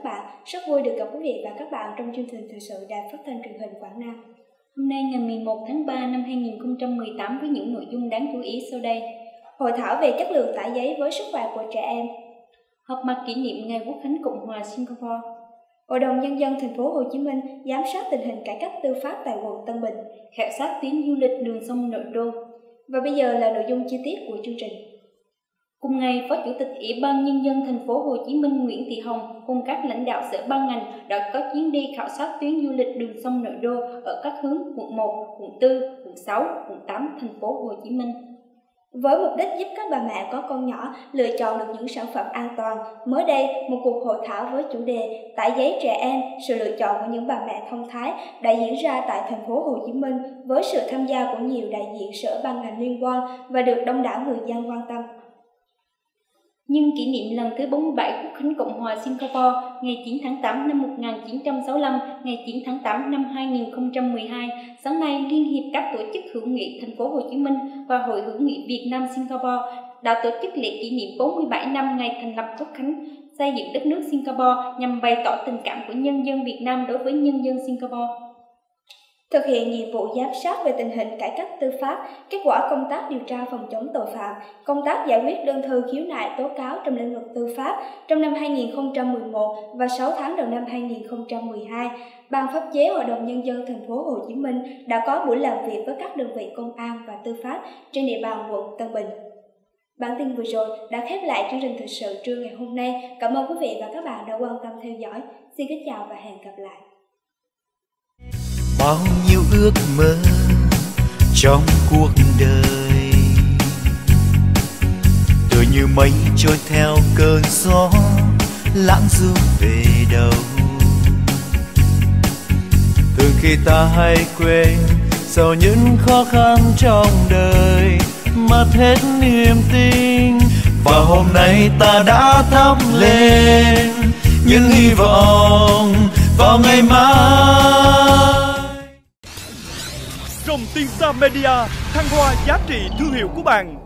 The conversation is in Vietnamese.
các bạn. Rất vui được gặp quý vị và các bạn trong chương trình thời sự Đài Phát thanh Truyền hình Quảng Nam. Hôm nay ngày 11 tháng 3 năm 2018 với những nội dung đáng chú ý sau đây. Hội thảo về chất lượng tải giấy với sức khỏe của trẻ em. Họp mặt kỷ niệm Ngày Quốc khánh Cộng hòa Singapore. Hội đồng Nhân dân thành phố Hồ Chí Minh giám sát tình hình cải cách tư pháp tại quận Tân Bình, khảo sát tuyến du lịch đường sông Nội Đô. Và bây giờ là nội dung chi tiết của chương trình. Cùng ngày, Phó Chủ tịch Ủy ban Nhân dân thành phố Hồ Chí Minh Nguyễn Thị Hồng cùng các lãnh đạo sở ban ngành đã có chuyến đi khảo sát tuyến du lịch đường sông Nội Đô ở các hướng quận 1, quận 4, quận 6, quận 8 thành phố Hồ Chí Minh. Với mục đích giúp các bà mẹ có con nhỏ lựa chọn được những sản phẩm an toàn, mới đây, một cuộc hội thảo với chủ đề tải giấy trẻ em, sự lựa chọn của những bà mẹ thông thái đã diễn ra tại thành phố Hồ Chí Minh với sự tham gia của nhiều đại diện sở ban ngành liên quan và được đông đảo người dân quan tâm. Nhưng kỷ niệm lần thứ 47 Quốc khánh Cộng hòa Singapore ngày 9 tháng 8 năm 1965, ngày 9 tháng 8 năm 2012, sáng nay Liên hiệp các tổ chức hữu nghị thành phố Hồ Chí Minh và Hội hữu nghị Việt Nam Singapore đã tổ chức lễ kỷ niệm 47 năm ngày thành lập Quốc khánh, xây dựng đất nước Singapore nhằm bày tỏ tình cảm của nhân dân Việt Nam đối với nhân dân Singapore. Thực hiện nhiệm vụ giám sát về tình hình cải cách tư pháp, kết quả công tác điều tra phòng chống tội phạm, công tác giải quyết đơn thư khiếu nại tố cáo trong lĩnh vực tư pháp trong năm 2011 và 6 tháng đầu năm 2012, Ban pháp chế Hội đồng Nhân dân thành phố Hồ Chí Minh đã có buổi làm việc với các đơn vị công an và tư pháp trên địa bàn quận Tân Bình. Bản tin vừa rồi đã khép lại chương trình thời sự trưa ngày hôm nay. Cảm ơn quý vị và các bạn đã quan tâm theo dõi. Xin kính chào và hẹn gặp lại. Bao nhiêu ước mơ trong cuộc đời tựa như mây trôi theo cơn gió lãng du về đâu. Từ khi ta hay quên sau những khó khăn trong đời mất hết niềm tin, và hôm nay ta đã thắp lên những hy vọng vào ngày mai. Rồng Tiên Sa Media thăng hoa giá trị thương hiệu của bạn.